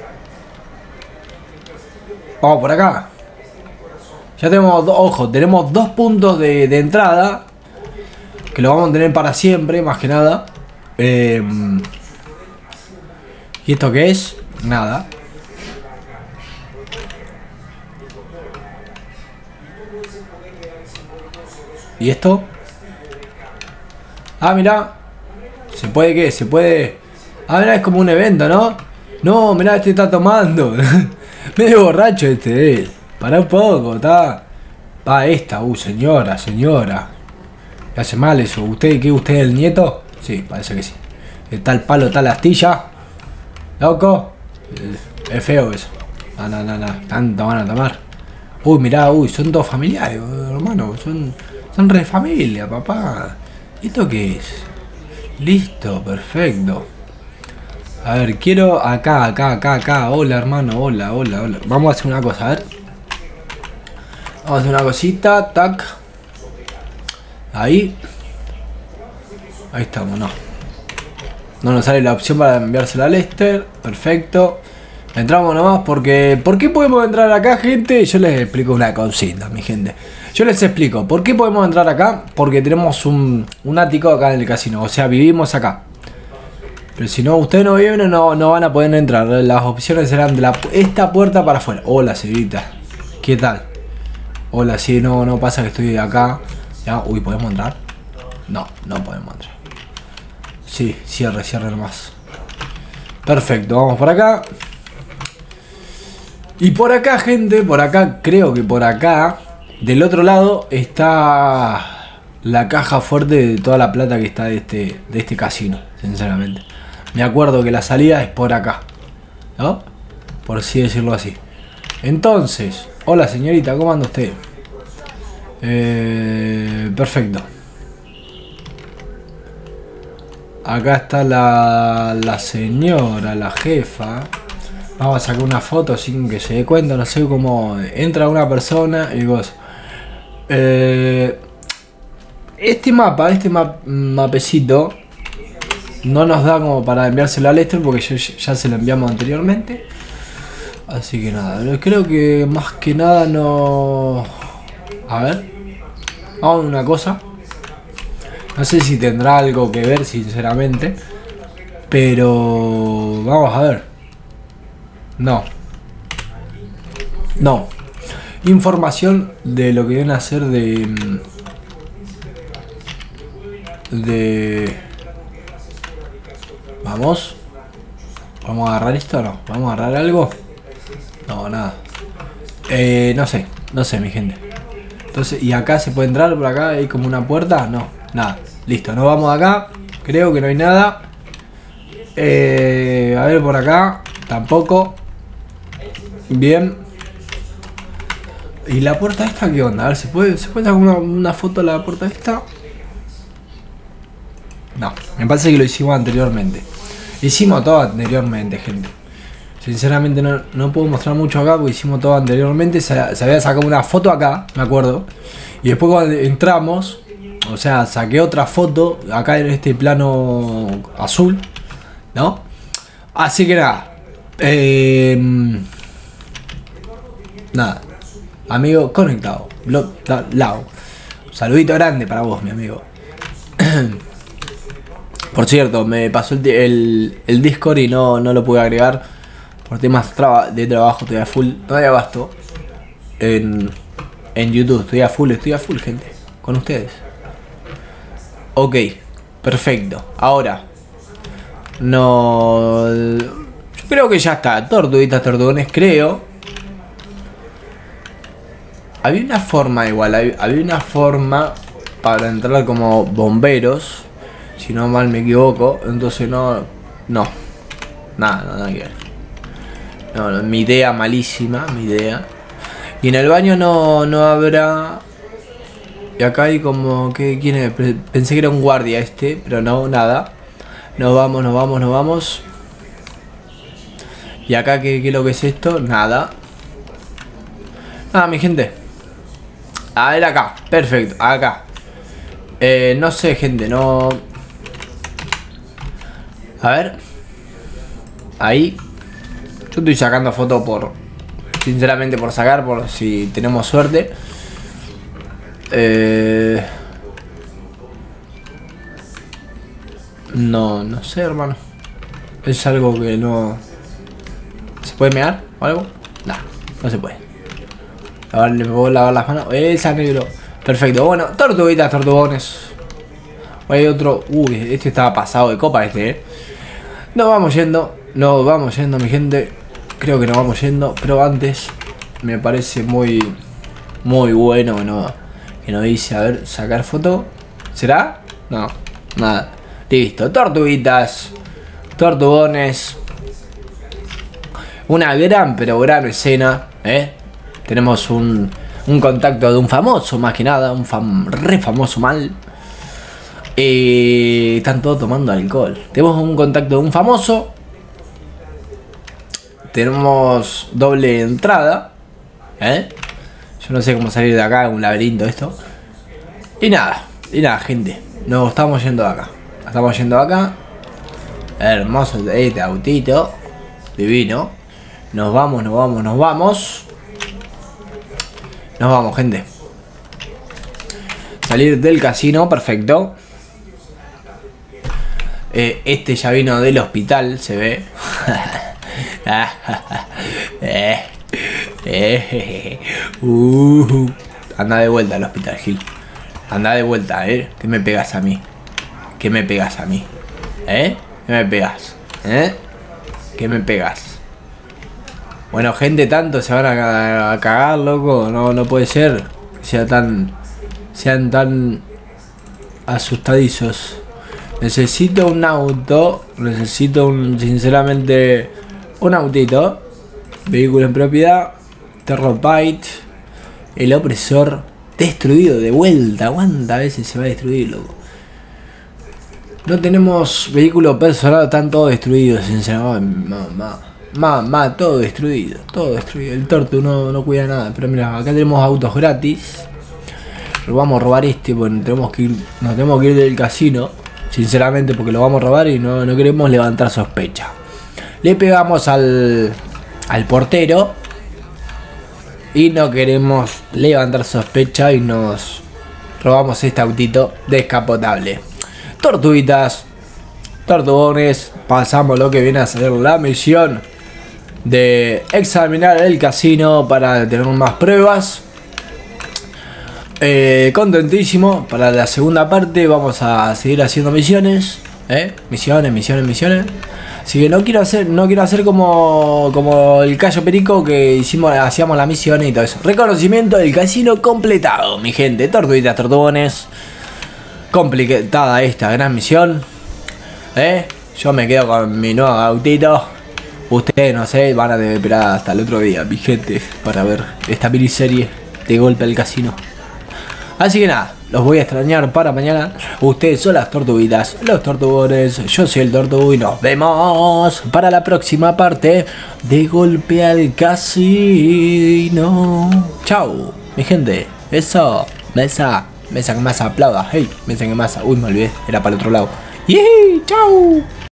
Vamos por acá. Ya tenemos, ojo, tenemos dos puntos de, de entrada. Que lo vamos a tener para siempre, más que nada. Eh, ¿Y esto qué es? Nada. ¿Y esto? Ah, mirá. ¿Se puede qué? Se puede... Ah, mirá, es como un evento, ¿no? No, mirá, este está tomando. Medio borracho este, eh. Pará un poco, está. Va esta, uh, señora, señora. ¿Le hace mal eso? ¿Usted qué? ¿Usted es el nieto? Sí, parece que sí. Está el palo, está la astilla. Loco. Es feo eso. No, no, no, no. Tanto van a tomar. Uy, mirá, uy, son todos familiares, hermano. Son, son re familia, papá. ¿Y esto qué es? Listo, perfecto. A ver, quiero acá, acá, acá, acá. Hola, hermano, hola, hola, hola. Vamos a hacer una cosa, a ver. Vamos a hacer una cosita, tac. Ahí. Ahí estamos, no. No nos sale la opción para enviársela a Lester. Perfecto. Entramos nomás porque... ¿Por qué podemos entrar acá, gente? Yo les explico una cosita, mi gente. Yo les explico. ¿Por qué podemos entrar acá? Porque tenemos un, un ático acá en el casino. O sea, vivimos acá. Pero si no, ustedes no viven, no, no van a poder entrar. Las opciones serán de la, esta puerta para afuera. Hola, señorita. ¿Qué tal? Hola, sí, no, no pasa que estoy acá. Ya, uy, ¿podemos entrar? No, no podemos entrar. Sí, cierre, cierre nomás. Perfecto, vamos por acá. Y por acá, gente, por acá, creo que por acá, del otro lado, está la caja fuerte de toda la plata que está de este, de este casino, sinceramente. Me acuerdo que la salida es por acá, ¿no? Por así decirlo así. Entonces, hola señorita, ¿cómo anda usted? Eh, perfecto. Acá está la, la señora, la jefa. Vamos a sacar una foto sin que se dé cuenta. No sé cómo entra una persona y vos. Eh, este mapa, este map, mapecito no nos da como para enviárselo a Lester porque yo, ya se lo enviamos anteriormente. Así que nada, creo que más que nada no... A ver, vamos a una cosa. No sé si tendrá algo que ver, sinceramente. Pero vamos a ver. No. No. Información de lo que viene a ser de... De... Vamos. ¿Vamos a agarrar esto o no? ¿Vamos a agarrar algo? No, nada. Eh, no sé. No sé, mi gente. Entonces, y acá se puede entrar por acá, hay como una puerta, no, nada, listo, nos vamos acá, creo que no hay nada. Eh, a ver por acá, tampoco. Bien. ¿Y la puerta esta qué onda? A ver, ¿se puede, ¿se puede sacar una, una foto de la puerta esta? No, me parece que lo hicimos anteriormente. Hicimos todo anteriormente, gente. Sinceramente no, no puedo mostrar mucho acá porque hicimos todo anteriormente. Se, se había sacado una foto acá, me acuerdo. Y después cuando entramos, o sea, saqué otra foto acá en este plano azul, ¿no? Así que nada. Eh, nada. Amigo conectado. Lo, la, lao. Saludito grande para vos, mi amigo. Por cierto, me pasó el, el, el Discord y no, no lo pude agregar. Por temas traba, de trabajo, estoy a full. No hay abasto. En, en YouTube, estoy a full, estoy a full, gente. Con ustedes. Ok, perfecto. Ahora. No. Yo creo que ya está. Tortuguitas, tortugones, creo. Había una forma igual. Había una forma para entrar como bomberos. Si no mal me equivoco. Entonces no. No. Nada, no, nada que ver. No, no, mi idea malísima, mi idea. Y en el baño no, no habrá. Y acá hay como que quién es? Pensé que era un guardia este, pero no, nada. Nos vamos, nos vamos, nos vamos. Y acá qué, qué es lo que es esto, nada. Nada, mi gente. A ver acá, perfecto, acá. Eh, no sé, gente, no. A ver. Ahí. Yo estoy sacando fotos por... Sinceramente por sacar, por si tenemos suerte. Eh... No, no sé, hermano. Es algo que no... ¿Se puede mear o algo? Nah, no se puede. A ver, le puedo lavar las manos. Esa, negro. Perfecto, bueno, tortuguitas, tortugones. Hay otro... Uy, este estaba pasado de copa este, eh. Nos vamos yendo. Nos vamos yendo, mi gente. Creo que nos vamos yendo, pero antes me parece muy muy bueno que no, que no dice, a ver, sacar foto. ¿Será? No, nada. Listo, tortuguitas, tortugones. Una gran, pero gran escena, ¿eh? Tenemos un, un contacto de un famoso, más que nada, un fam, re famoso mal. Eh, están todos tomando alcohol. Tenemos un contacto de un famoso. Tenemos doble entrada, ¿eh? Yo no sé cómo salir de acá, un laberinto esto. Y nada, y nada, gente. Nos estamos yendo de acá. Estamos yendo de acá. Hermoso este autito. Divino. Nos vamos, nos vamos, nos vamos. Nos vamos, gente. Salir del casino, perfecto. Eh, este ya vino del hospital, se ve. eh, eh, uh, anda de vuelta al hospital, Gil. Anda de vuelta, eh. ¿Qué me pegas a mí? ¿Qué me pegas a mí? ¿Eh? ¿Qué me pegas? ¿Eh? ¿Qué me pegas? Bueno, gente, tanto se van a, a cagar, loco. No, no puede ser que sea tan, sean tan asustadizos. Necesito un auto. Necesito un, sinceramente, un autito. Vehículo en propiedad. Terrorbyte. El opresor destruido de vuelta. ¿Cuántas veces se va a destruir, loco? No tenemos vehículo personal, están todos destruidos, sinceramente. Mamá, mamá, todo destruido. Todo destruido. El torto no, no cuida nada. Pero mira, acá tenemos autos gratis. Pero vamos a robar este, porque tenemos que ir, nos tenemos que ir del casino. Sinceramente, porque lo vamos a robar y no, no queremos levantar sospecha. Le pegamos al, al portero y no queremos levantar sospecha y nos robamos este autito descapotable. Tortuguitas, tortugones, pasamos lo que viene a ser la misión de examinar el casino para tener más pruebas. Eh, contentísimo para la segunda parte. Vamos a seguir haciendo misiones, ¿eh? Misiones, misiones, misiones. Así que no quiero hacer, no quiero hacer como, como el Cayo Perico que hicimos, hacíamos la misión y todo eso. Reconocimiento del casino completado, mi gente. Tortuguitas, tortugones. Complicada esta gran misión. ¿Eh? Yo me quedo con mi nuevo autito. Ustedes, no sé, van a tener que esperar hasta el otro día, mi gente, para ver esta miniserie de Golpe al Casino. Así que nada, los voy a extrañar para mañana. Ustedes son las tortuguitas, los tortugones. Yo soy el tortugo y nos vemos para la próxima parte de Golpe al Casino. Chau, mi gente. Eso, mesa, mesa que más aplauda. Hey, mesa que más. Uy, me olvidé, era para el otro lado. ¡Yee! ¡Chau!